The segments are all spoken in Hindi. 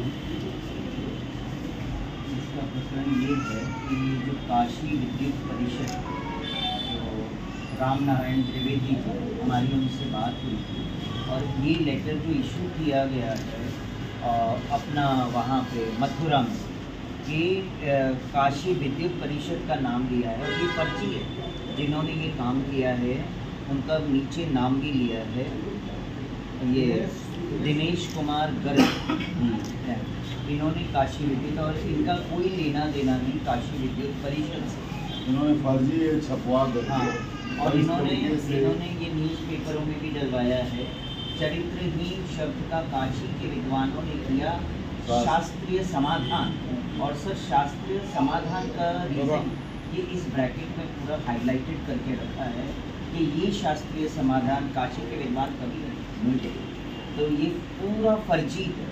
इसका प्रकरण ये है कि जो काशी विद्युत परिषद, तो राम नारायण त्रिवेदी जी, हमारी उनसे बात हुई थी और ये लेटर जो इशू किया गया है अपना वहाँ पे मथुरा में, कि काशी विद्युत परिषद का नाम लिया है और ये फर्जी है। जिन्होंने ये काम किया है उनका नीचे नाम भी लिया है, ये दिनेश कुमार गर्ग है। इन्होंने काशी विद्युत, और इनका कोई लेना देना नहीं काशी विद्युत परिषद से। इन्होंने फर्जी छपवा हाँ, और इन्होंने ये न्यूज़पेपरों में भी डलवाया है। चरित्रहीन शब्द का काशी के विद्वानों ने किया शास्त्रीय समाधान, और सर शास्त्रीय समाधान का रीजन ये इस ब्रैकेट में पूरा हाईलाइटेड करके रखा है कि ये शास्त्रीय समाधान काशी के विद्वान कभी नहीं मिले, तो ये पूरा फर्जी है।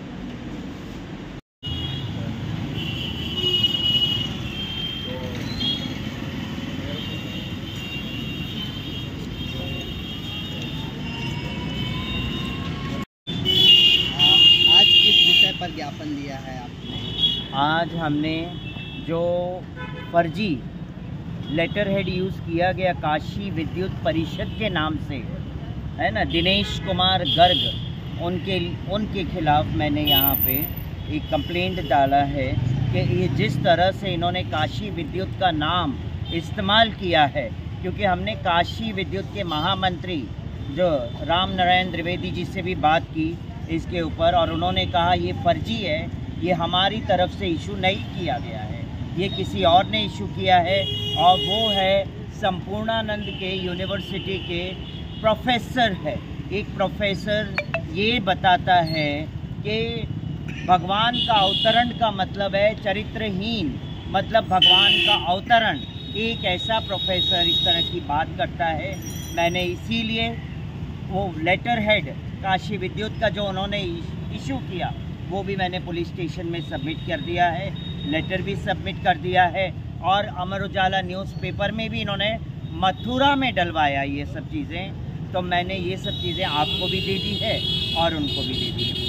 आज किस विषय पर ज्ञापन दिया है आपने? आज हमने जो फर्जी लेटर हेड यूज़ किया गया काशी विद्युत परिषद के नाम से, है ना, दिनेश कुमार गर्ग, उनके खिलाफ़ मैंने यहाँ पे एक कंप्लेंट डाला है कि ये जिस तरह से इन्होंने काशी विद्युत का नाम इस्तेमाल किया है, क्योंकि हमने काशी विद्युत के महामंत्री जो राम नारायण त्रिवेदी जी से भी बात की इसके ऊपर, और उन्होंने कहा ये फर्जी है, ये हमारी तरफ से इशू नहीं किया गया है, ये किसी और ने इशू किया है, और वो है संपूर्णानंद के यूनिवर्सिटी के प्रोफेसर है। एक प्रोफेसर ये बताता है कि भगवान का अवतरण का मतलब है चरित्रहीन, मतलब भगवान का अवतरण। एक ऐसा प्रोफेसर इस तरह की बात करता है। मैंने इसीलिए वो लेटर हेड काशी विद्युत का जो उन्होंने इशू किया वो भी मैंने पुलिस स्टेशन में सबमिट कर दिया है, लेटर भी सबमिट कर दिया है, और अमर उजाला न्यूज़पेपर में भी इन्होंने मथुरा में डलवाया ये सब चीज़ें। तो मैंने ये सब चीज़ें आपको भी दे दी है और उनको भी दे दी है।